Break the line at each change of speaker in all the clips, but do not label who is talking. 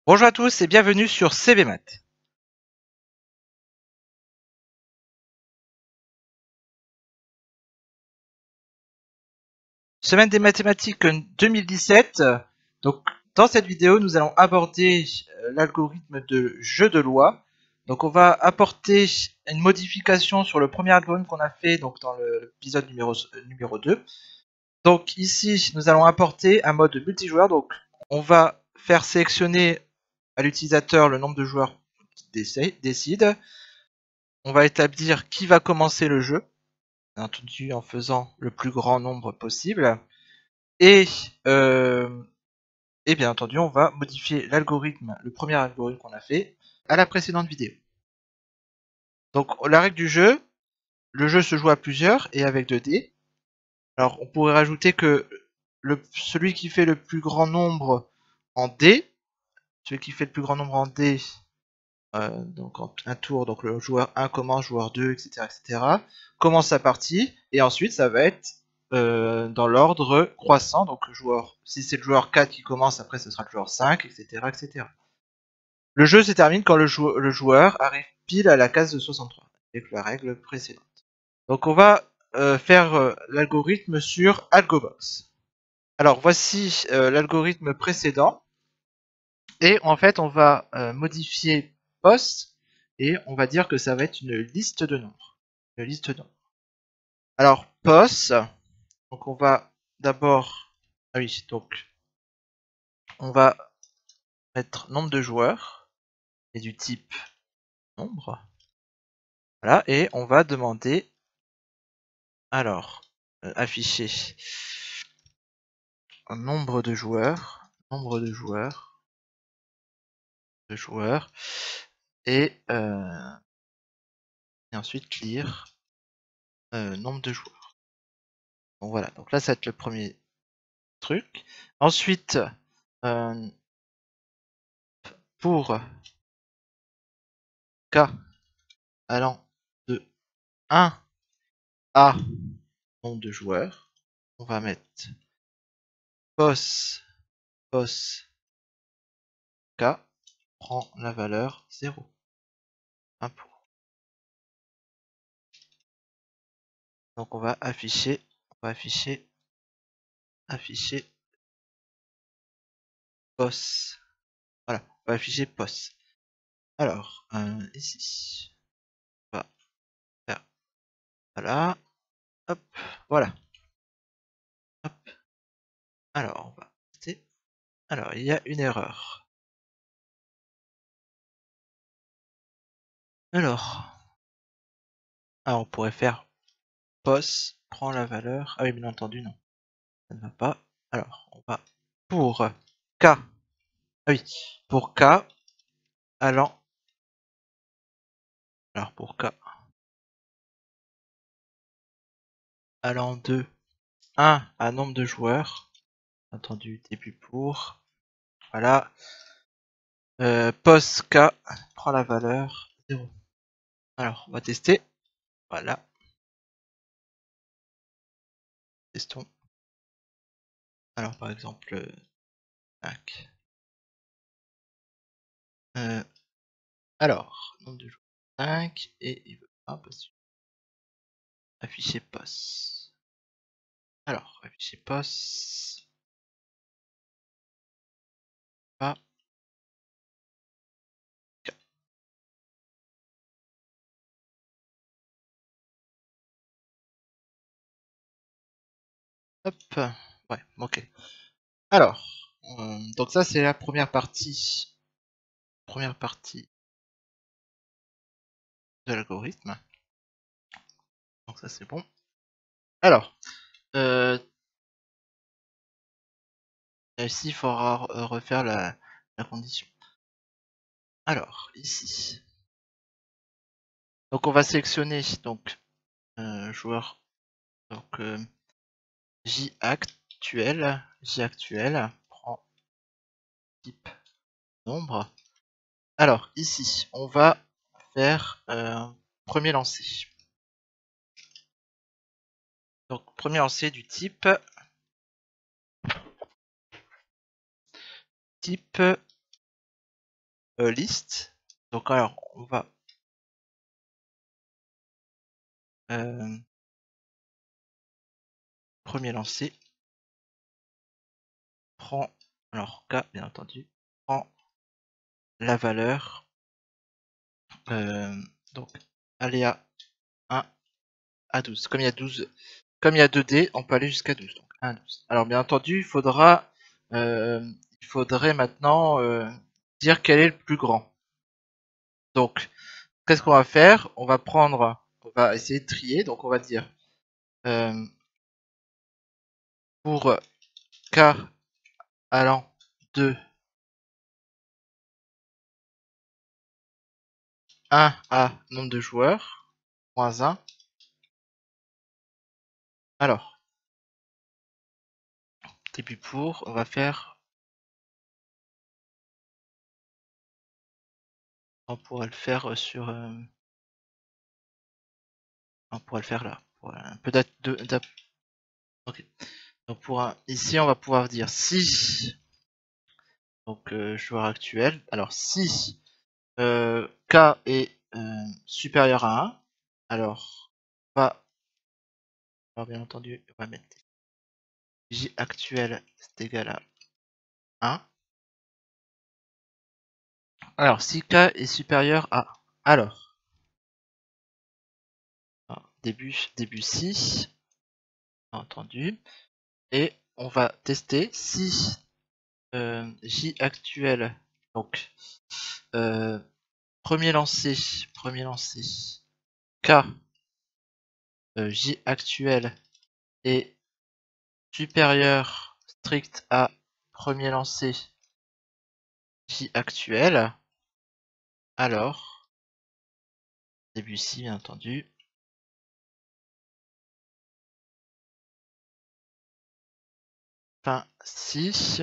Bonjour à tous et bienvenue sur CVMath. Semaine des mathématiques 2017. Donc, dans cette vidéo, nous allons aborder l'algorithme de jeu de loi. Donc, on va apporter une modification sur le premier algorithme qu'on a fait donc dans l'épisode numéro 2. Donc, ici, nous allons apporter un mode multijoueur. Donc, on va faire sélectionner à l'utilisateur le nombre de joueurs qui décide. On va établir qui va commencer le jeu, bien entendu en faisant le plus grand nombre possible. Et bien entendu, on va modifier l'algorithme, le premier algorithme qu'on a fait, à la précédente vidéo. Donc la règle du jeu, le jeu se joue à plusieurs et avec 2 dés. Alors on pourrait rajouter que celui qui fait le plus grand nombre en dés, celui qui fait le plus grand nombre en dés, donc en un tour, donc le joueur 1 commence, joueur 2, etc., commence sa partie, et ensuite ça va être dans l'ordre croissant, donc si c'est le joueur 4 qui commence, après ce sera le joueur 5, etc. Le jeu se termine quand le joueur arrive pile à la case de 63, avec la règle précédente. Donc on va faire l'algorithme sur AlgoBox. Alors voici l'algorithme précédent. Et en fait, on va modifier post et on va dire que ça va être une liste de nombres. Une liste de nombres. Alors, post, donc on va d'abord. Ah oui, donc on va mettre nombre de joueurs et du type nombre. Voilà, et on va demander. Alors, afficher un nombre de joueurs. Nombre de joueurs. Et ensuite lire nombre de joueurs. Bon voilà, donc là ça va être le premier truc. Ensuite, pour k allant de 1 à nombre de joueurs, on va mettre pos k prend la valeur 0. 1 pour. Donc on va afficher pos. Voilà, on va afficher pos. Alors, ici, on va faire voilà. Hop, voilà. Hop. Alors, on va tester. Alors, il y a une erreur. Alors, on pourrait faire pos prend la valeur. Ah oui, bien entendu, non. Ça ne va pas. Alors, on va pour k. Ah oui, pour k allant. Alors, pour k allant de 1 à nombre de joueurs. Entendu, début pour. Voilà. Pos k prend la valeur 0. Alors, on va tester. Voilà. Testons. Alors, par exemple, 5. Alors, nombre de joueurs 5 et il veut pas parce que afficher pos. Alors, afficher pos. Pas. Hop. Ouais, ok. Alors, donc ça c'est la première partie. Première partie de l'algorithme. Donc ça c'est bon. Alors, ici il faudra refaire la condition. Alors, ici. Donc on va sélectionner donc joueur donc J actuel prend type nombre. Alors ici on va faire premier lancer. Donc premier lancer du type liste. Donc alors on va premier lancé, prend alors K bien entendu, prend la valeur donc aléa 1 à 12. Comme il y a 12, comme il y a 2 dés, on peut aller jusqu'à 12. Donc 1 à 12. Alors bien entendu, il faudrait maintenant dire quel est le plus grand. Donc qu'est-ce qu'on va faire? On va essayer de trier. Donc on va dire pour K allant de 1 à nombre de joueurs, moins 1. Alors, début pour, on va faire... On pourrait le faire sur... on pourrait le faire là. Peut-être ok. Donc ici, on va pouvoir dire si... Donc, joueur actuel. Alors, si K est supérieur à 1, alors, bien entendu, on va mettre J actuel, c'est égal à 1. Alors, si K est supérieur à... Alors, début si, bien entendu. Et on va tester si J actuel, donc premier lancé, K J actuel est supérieur strict à premier lancé J actuel, alors début si bien entendu. Fin si.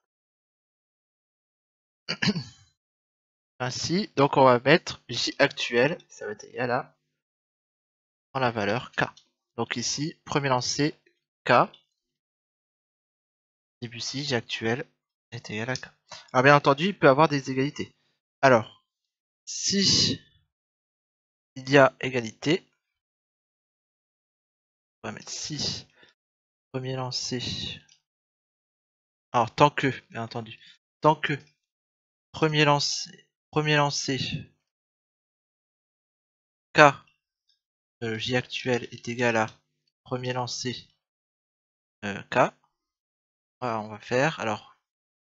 Ainsi, donc on va mettre J actuel, ça va être égal à dans la valeur K. Donc ici, premier lancé K, début si J actuel est égal à K. Alors bien entendu, il peut y avoir des égalités. Alors, si il y a égalité, on va mettre si premier lancé. Alors tant que, bien entendu, tant que premier lancé K J actuel est égal à premier lancé K. Voilà, on va faire. Alors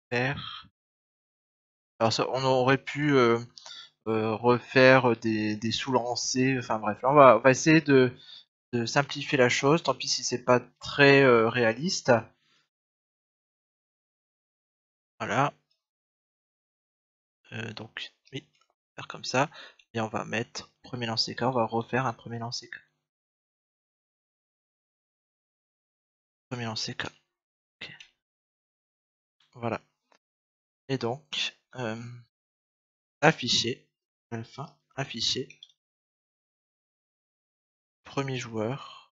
ça, on aurait pu refaire des sous-lancés. Enfin bref, là, on va essayer de simplifier la chose. Tant pis si c'est pas très réaliste. Voilà. Donc oui, faire comme ça. Et on va mettre premier lancer K. On va refaire un premier lancer K. Premier lancer K. Ok. Voilà. Et donc afficher. Fin. Afficher. Premier joueur.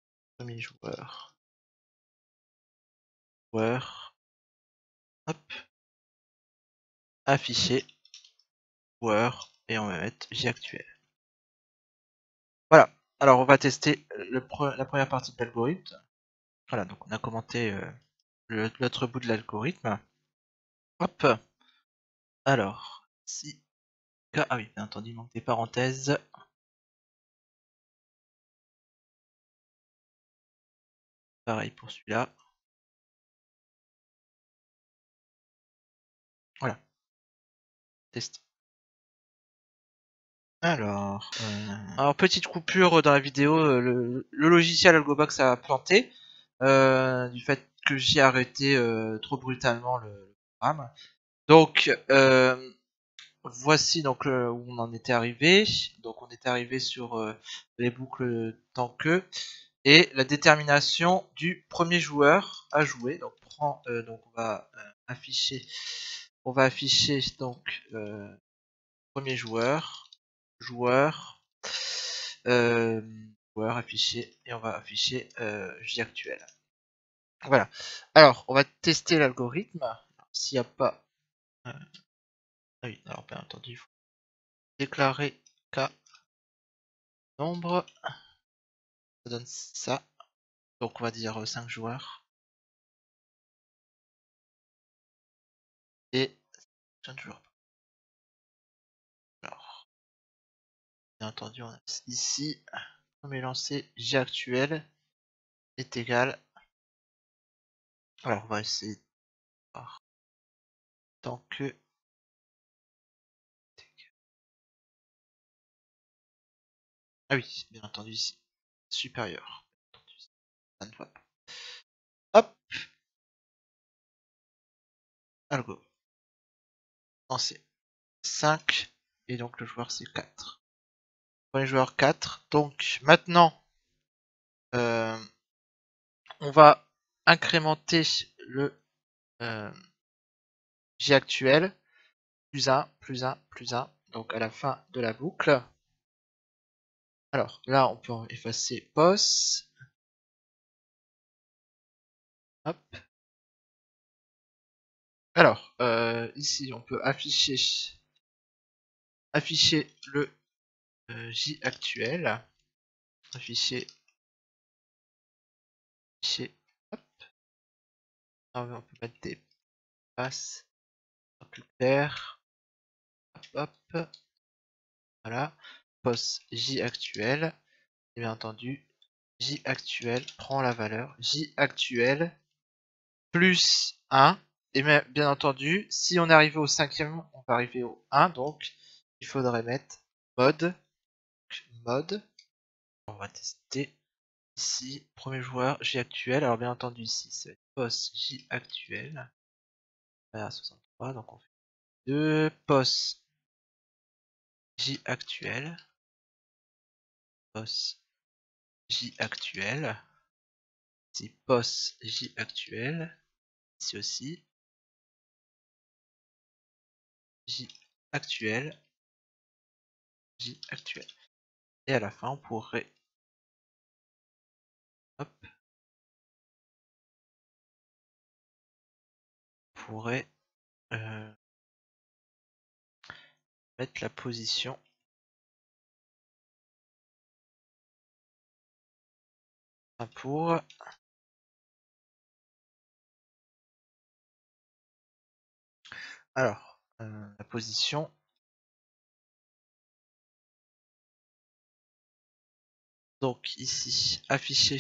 Hop. Afficher. Joueur. Et on va mettre J actuel. Voilà. Alors on va tester la première partie de l'algorithme. Voilà, donc on a commenté l'autre bout de l'algorithme. Hop. Alors, si K... Ah oui, bien entendu, il manque des parenthèses. Pareil pour celui-là. Voilà. Test. Alors, petite coupure dans la vidéo, le logiciel Algobox a planté du fait que j'ai arrêté trop brutalement le programme. Donc, voici donc où on en était arrivé. Donc, on était arrivé sur les boucles tant que et la détermination du premier joueur à jouer. Donc, donc on va afficher donc premier joueur affiché et on va afficher J actuel. Voilà. Alors, on va tester l'algorithme. S'il n'y a pas Ah oui, alors bien entendu, il faut déclarer K nombre. Ça donne ça. Donc on va dire 5 joueurs. Et 5 joueurs. Alors, bien entendu, on a ici, comme est lancé, J actuel est égal. Alors on va essayer de voir. Tant que. Ah oui, bien entendu ici. Supérieur. Ça ne va pas. Hop, algo. Lancer. 5. Et donc le joueur c'est 4. Premier joueur 4. Donc maintenant, on va incrémenter le J actuel. Plus 1, plus 1, plus 1. Donc à la fin de la boucle. Alors là, on peut effacer POS. Hop. Alors, ici, on peut afficher le J actuel. Afficher. Hop. Ah, on peut mettre des passes plus clair. Hop, hop. Voilà. POS J actuel. Et bien entendu, J actuel prend la valeur J actuel plus 1. Et bien entendu, si on est arrivé au 5e, on va arriver au 1. Donc, il faudrait mettre mode. On va tester ici. Premier joueur, J actuel. Alors, bien entendu, ici, c'est POS J actuel. Voilà, 63. Donc, on fait 2 POS J actuel. POS J actuel. Ici, POS J actuel. Ici aussi. J actuel. J actuel. Et à la fin, on pourrait. Hop. On pourrait mettre la position. Pour. Alors, la position. Donc ici, afficher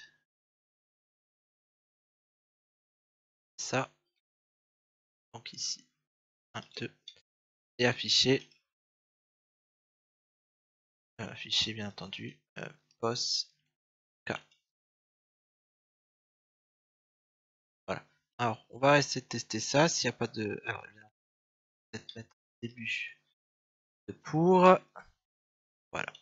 ça. Donc ici, 1, 2. Et afficher. Afficher bien entendu. POS K. Voilà. Alors, on va essayer de tester ça. S'il n'y a pas de. Alors, je vais peut-être mettre début de pour. Voilà.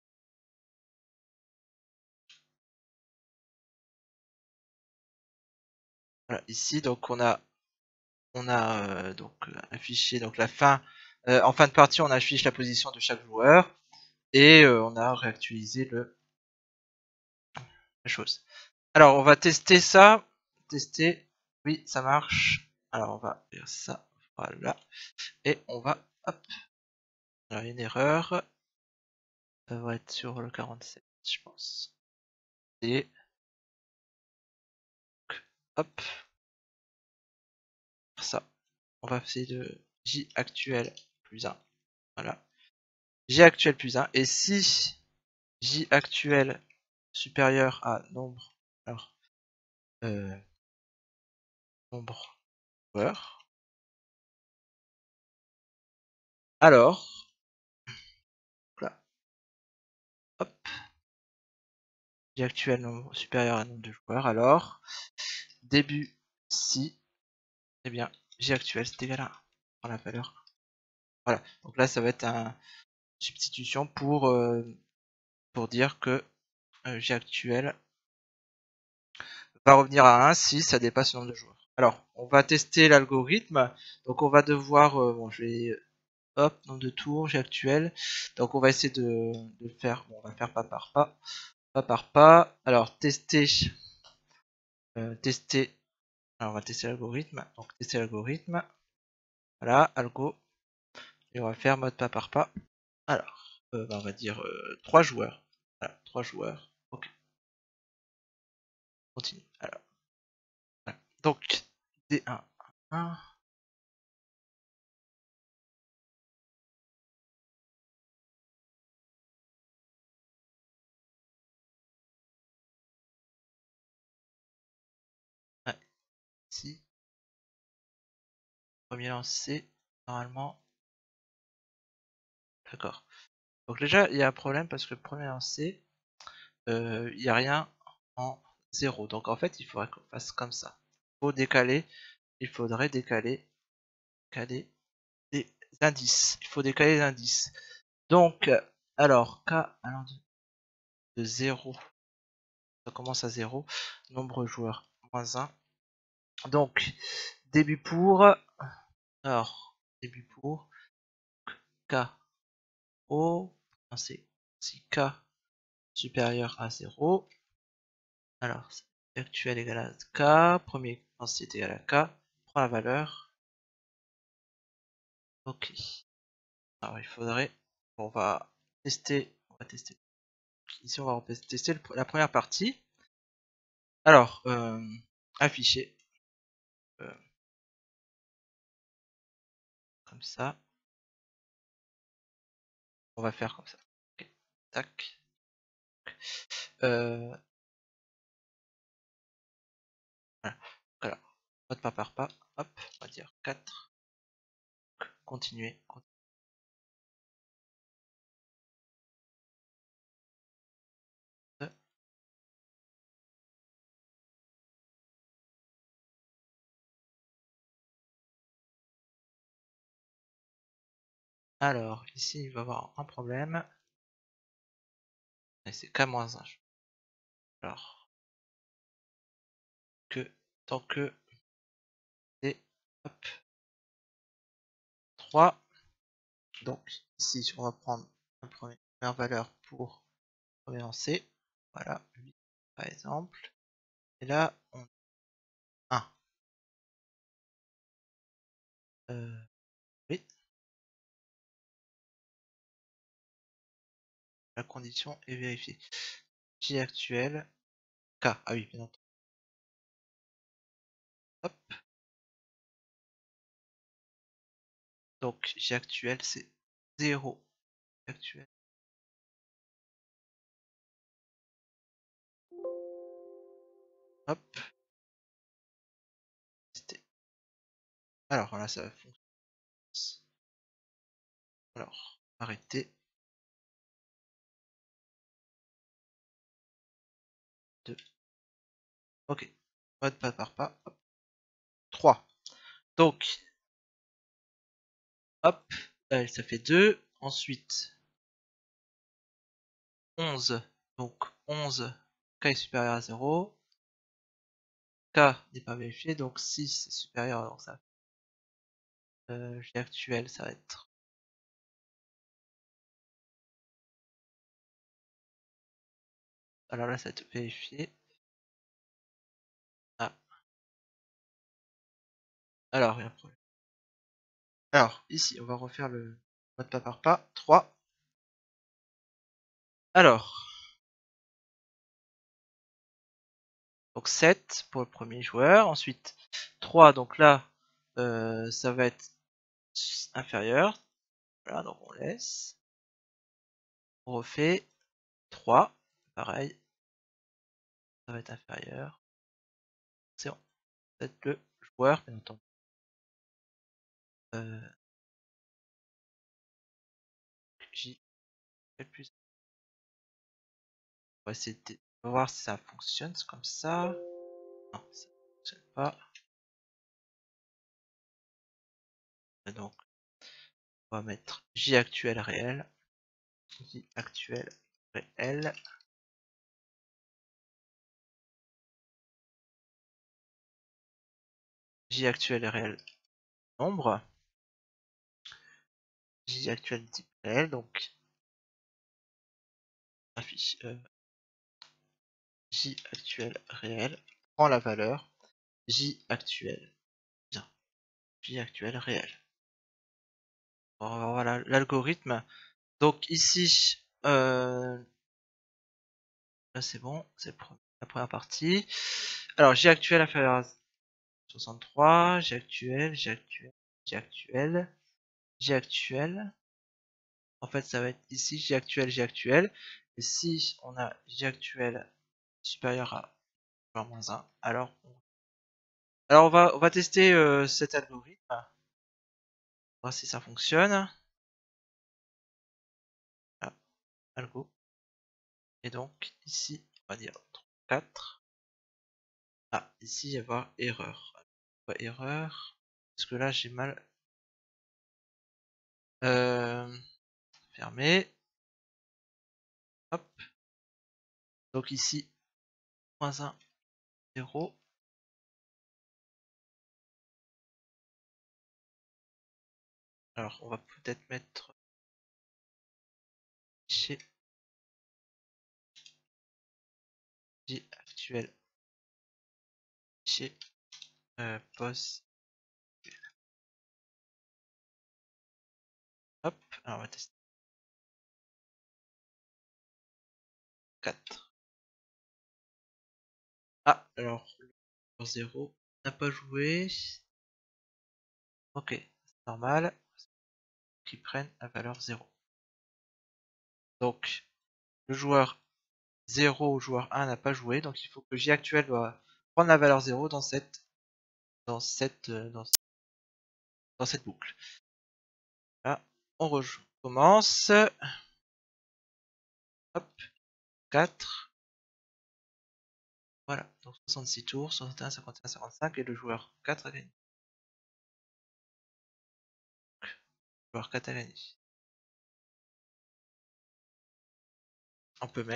Voilà. Ici, donc on a donc affiché donc la fin. En fin de partie, on affiche la position de chaque joueur et on a réactualisé la chose. Alors, on va tester ça. Tester. Oui, ça marche. Alors, on va faire ça. Voilà. Et on va. Hop. Alors, il y a une erreur. Ça va être sur le 47, je pense. Et. Hop. Ça. On va essayer de J actuel plus 1. Voilà. J actuel plus 1. Et si J actuel supérieur à nombre. Alors. Nombre joueur. Alors. Là. Hop. J actuel nombre supérieur à nombre de joueurs. Alors. Début si. Eh bien. J actuel c'est égal à 1. Prends la valeur. Voilà. Donc là ça va être une substitution pour dire que J actuel va revenir à 1 si ça dépasse le nombre de joueurs. Alors, on va tester l'algorithme. Donc, on va devoir. Bon, je vais. Hop, nombre de tours, J actuel. Donc, on va essayer de le faire. Bon, on va faire pas par pas. Pas par pas. Alors, tester. Tester. Alors, on va tester l'algorithme. Donc, tester l'algorithme. Voilà, algo. Et on va faire mode pas par pas. Alors, on va dire 3 joueurs. Voilà, 3 joueurs. Ok. Continue. Alors, voilà. Donc, D1, 1. Ouais, ici. Premier lancé, normalement. D'accord. Donc déjà, il y a un problème parce que le premier lancé, il n'y a rien en 0. Donc en fait, il faudrait qu'on fasse comme ça. Faut décaler, il faudrait décaler des indices. Il faut décaler les indices. Donc, alors, K allant de 0, ça commence à 0. Nombre de joueurs, moins 1. Donc, début pour, alors, début pour, K, O, c'est si K supérieur à 0. Alors, actuel égale à K, premier lancé est égal à K, prend la valeur. Ok. Alors, il faudrait, on va tester, ici on va tester la première partie. Alors, afficher, comme ça. On va faire comme ça. Ok. Tac. Voilà. Alors, mode pas par pas. Hop, on va dire 4. Continuer. Alors, ici, il va y avoir un problème. Et c'est K-1. Alors, tant que c'est, hop, 3. Donc, ici, on va prendre la première valeur pour premier lancer. Voilà, 8 par exemple. Et là, on a 1. Oui, la condition est vérifiée. J actuel, K. Ah oui, bien entendu. Hop. Donc, J actuel, c'est 0 actuel. Hop. Alors là, ça va fonctionner. Alors, arrêter. 2. Ok. Mode pas par pas. Hop. 3. Donc, hop. Ça fait 2. Ensuite, 11. Donc, 11. K est supérieur à 0. K n'est pas vérifié. Donc, 6 est supérieur. Donc, ça. J actuel, ça va être. Alors là, ça va être vérifié. Ah. Alors, il y a un problème. Alors, ici, on va refaire le mode pas par pas. 3. Alors, donc 7 pour le premier joueur. Ensuite, 3. Donc là, ça va être inférieur. Voilà, donc on laisse. On refait 3. Pareil, ça va être inférieur. C'est bon. C'est le joueur, bien entendu. J plus. On va essayer de voir si ça fonctionne. C'est comme ça. Non, ça ne fonctionne pas. Et donc, on va mettre J actuel réel. J actuel réel. J actuel réel nombre. J actuel type réel. Donc, affiche J actuel réel. Prend la valeur J actuel. Bien. J actuel réel. Voilà l'algorithme. Donc ici, là c'est bon, c'est la première partie. Alors J actuel inférieur à 63, J actuel, J actuel, J actuel, J actuel. En fait, ça va être ici J actuel, J actuel. Et si on a J actuel supérieur à -1, alors on va tester cet algorithme, voir si ça fonctionne. Ah, algo. Et donc ici, on va dire 4. Ah, ici il va y avoir erreur. Erreur. Parce que là j'ai mal fermé. Hop. Donc ici, -1, 0. Alors on va peut-être mettre chez J actuel chez post. Hop, alors on va tester 4. Ah, alors 0 n'a pas joué. Ok, c'est normal qu'ils prennent la valeur 0. Donc le joueur 0 ou joueur 1 n'a pas joué, donc il faut que J actuel doit prendre la valeur 0 dans cette boucle. Là, on recommence. Hop, 4. Voilà, donc 66 tours, 61, 51, 55, et le joueur 4 a gagné. Le joueur 4 a gagné. On peut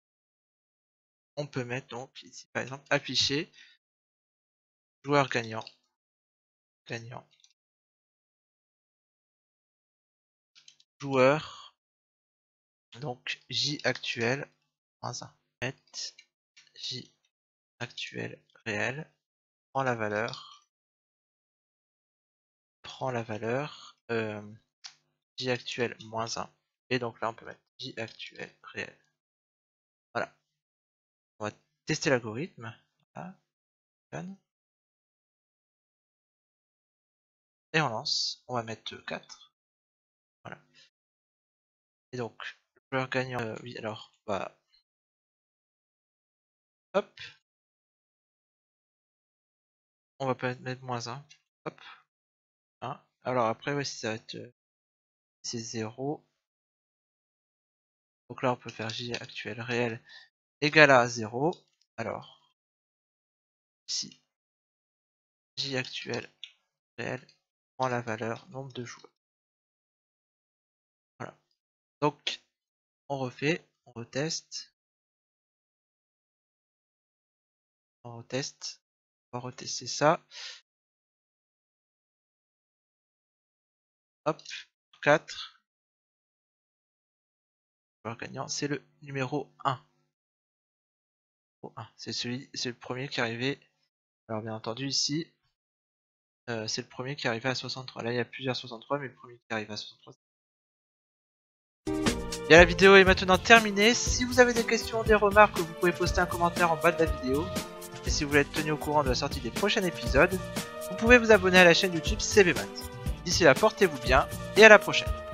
mettre donc ici par exemple afficher joueur gagnant, joueur, donc J actuel, -1, mettre J actuel réel, prend la valeur, J actuel -1, et donc là on peut mettre J actuel réel. Voilà. On va tester l'algorithme. Voilà. Et on lance. On va mettre 4. Voilà. Et donc, le joueur gagnant, oui, alors, bah, hop. On va pas mettre -1. Hop. 1. Alors après, ouais, si ça va être, c'est 0. Donc là, on peut faire J actuel réel égale à 0. Alors, ici, J actuel réel prend la valeur nombre de joueurs. Voilà. Donc, on refait, on reteste. On reteste. On va retester ça. Hop, 4. Le joueur gagnant, c'est le numéro 1. C'est le premier qui est arrivé. Alors bien entendu ici, c'est le premier qui est arrivé à 63. Là il y a plusieurs 63, mais le premier qui arrive à 63. Bien, la vidéo est maintenant terminée. Si vous avez des questions, des remarques, vous pouvez poster un commentaire en bas de la vidéo. Et si vous voulez être tenu au courant de la sortie des prochains épisodes, vous pouvez vous abonner à la chaîne YouTube CBMath. D'ici là, portez-vous bien et à la prochaine.